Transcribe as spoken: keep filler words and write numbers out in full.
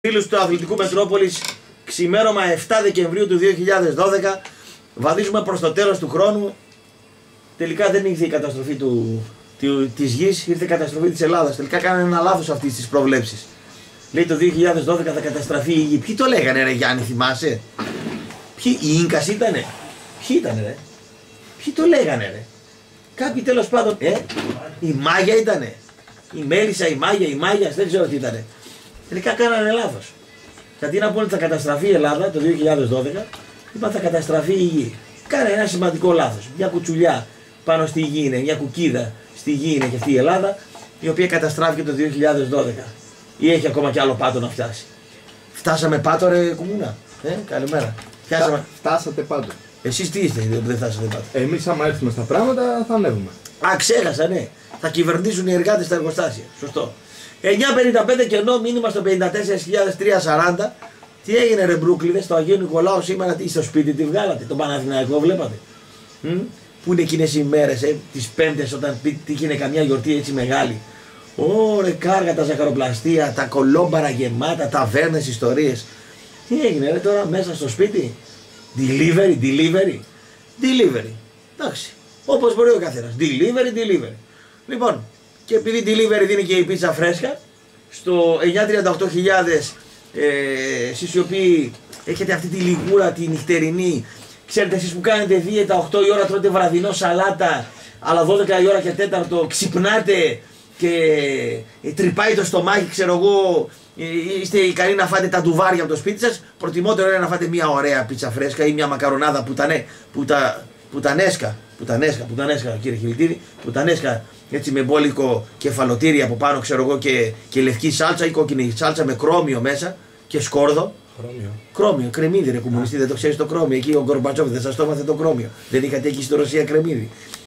Φίλους του Αθλητικού Μετρόπολης, ξημέρωμα επτά Δεκεμβρίου του δύο χιλιάδες δώδεκα, βαδίζουμε προς το τέλος του χρόνου. Τελικά δεν ήρθε η καταστροφή του, του, της γης, ήρθε η καταστροφή της Ελλάδας. Τελικά κάνανε ένα λάθος αυτής της προβλέψης. Λέει το δύο χιλιάδες δώδεκα θα καταστραφεί η γη. Ποιοι το λέγανε ρε Γιάννη, θυμάσαι? Ποιοι, οι Ίνκας ήτανε? Ποιοι ήτανε ρε? Ποιοι το λέγανε ρε? Κάποιοι τέλος πάντων, ε, η Μάγια ήτανε? Η Μέλισσα, η Μάγια, η Μάγια, δεν ξέρω τι ήτανε. Τελικά κάνανε λάθος. Γιατί να πούνε ότι θα καταστραφεί η Ελλάδα το δύο χιλιάδες δώδεκα, είπαν θα καταστραφεί η γη. Κάνε ένα σημαντικό λάθος. Μια κουτσουλιά πάνω στη γη είναι, μια κουκίδα στη γη είναι και αυτή η Ελλάδα, η οποία καταστράφηκε το δύο χιλιάδες δώδεκα. Ή έχει ακόμα κι άλλο πάτο να φτάσει. Φτάσαμε πάτο ρε κουμούνα. Ε, καλημέρα. Φτάσαμε. Φτάσατε πάντο. Εσείς τι είστε που δεν φτάσατε πάτο? Εμείς άμα έρθουμε στα πράγματα θα ανέβουμε. Α, ξέχασα, ναι. Θα κυβερνήσουν οι εργάτες στα εργοστάσια. Σωστό. εννιακόσια πενήντα πέντε κενό μήνυμα στο πενήντα τέσσερα χιλιάδες τριακόσια σαράντα. Τι έγινε ρε Μπρούκλινε, στο Αγίου Νικολάου σήμερα, τι στο σπίτι τη βγάλατε, τον Παναθηναϊκό βλέπατε? Μ? Πού είναι εκείνες οι μέρες, ε, τις Πέμπτες όταν τύχαινε καμιά γιορτή έτσι μεγάλη? Ωρε κάργα τα ζαχαροπλαστεία, τα κολόμπαρα γεμάτα, ταβέρνες, ιστορίες. Τι έγινε ρε τώρα μέσα στο σπίτι? Delivery, delivery, delivery. Εντάξει, όπως μπορεί ο καθένας. Delivery, delivery. Λοιπόν, και επειδή delivery δίνει και η πίτσα φρέσκα, στο εννιακόσια τριάντα οκτώ χιλιάδες ε, εσείς οι οποίοι έχετε αυτή τη λιγούρα τη νυχτερινή, ξέρετε εσείς που κάνετε δίαιτα, οκτώ η ώρα τρώτε βραδινό σαλάτα, αλλά δώδεκα η ώρα και τέταρτο ξυπνάτε και τρυπάει το στομάχι, ξέρω εγώ, είστε ικανοί να φάτε τα ντουβάρια από το σπίτι σας, προτιμότερο είναι να φάτε μια ωραία πίτσα φρέσκα ή μια μακαρονάδα πουτανέ, πουτα, πουτανέσκα, πουτανέσκα, πουτανέσκα κύριε Χιλιτίδη, πουτανέσκα, έτσι με μπόλικο κεφαλοτήρι από πάνω, ξέρω εγώ, και, και λευκή σάλτσα ή κόκκινη σάλτσα με κρόμιο μέσα και σκόρδο. Κρόμιο. Κρόμιο, κρεμμύδι ρε κομμουνιστή, δεν το ξέρεις το κρόμιο? Εκεί ο Γκορμπατσόφ δεν σας το έμαθε το κρόμιο? Δεν είχατε εκεί στη Ρωσία κρεμμύδι?